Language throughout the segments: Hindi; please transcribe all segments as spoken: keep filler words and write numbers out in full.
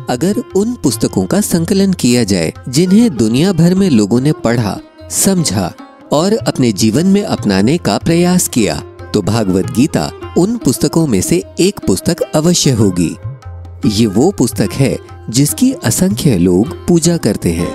अगर उन पुस्तकों का संकलन किया जाए जिन्हें दुनिया भर में लोगों ने पढ़ा, समझा और अपने जीवन में अपनाने का प्रयास किया, तो भागवत गीता उन पुस्तकों में से एक पुस्तक अवश्य होगी। ये वो पुस्तक है जिसकी असंख्य लोग पूजा करते हैं।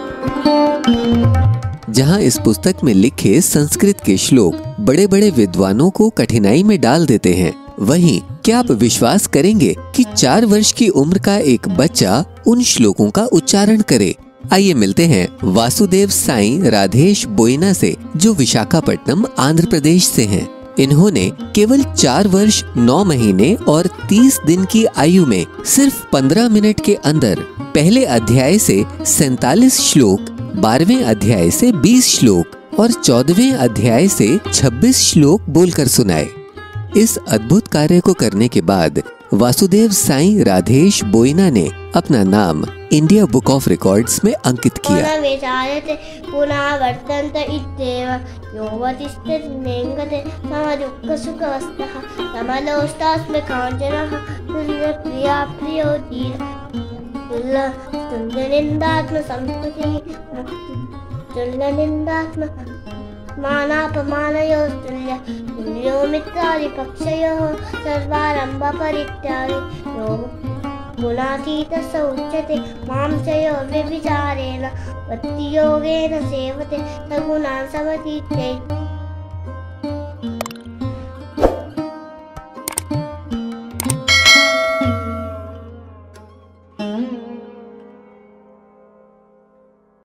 जहाँ इस पुस्तक में लिखे संस्कृत के श्लोक बड़े बड़े विद्वानों को कठिनाई में डाल देते हैं, वहीं क्या आप विश्वास करेंगे कि चार वर्ष की उम्र का एक बच्चा उन श्लोकों का उच्चारण करे? आइए मिलते हैं वासुदेव साईं राधेश बोइना से, जो विशाखापट्टनम आंध्र प्रदेश से हैं। इन्होंने केवल चार वर्ष नौ महीने और तीस दिन की आयु में सिर्फ पंद्रह मिनट के अंदर पहले अध्याय से सैतालीस श्लोक, बारहवें अध्याय से बीस श्लोक और चौदहवें अध्याय से छब्बीस श्लोक बोलकर सुनाए। इस अद्भुत कार्य को करने के बाद वासुदेव साईं राधेश बोइना ने अपना नाम इंडिया बुक ऑफ रिकॉर्ड्स में अंकित किया। मानापमानयोस्तुल्य तुल्यो मित्रादिपक्षयोः सर्वारम्भ परित्यागी यो गुणातीतः स उच्यते मां च यो व्यभिचारेण भक्तियोगेन सेवते सगुणान् समतीत्यैः।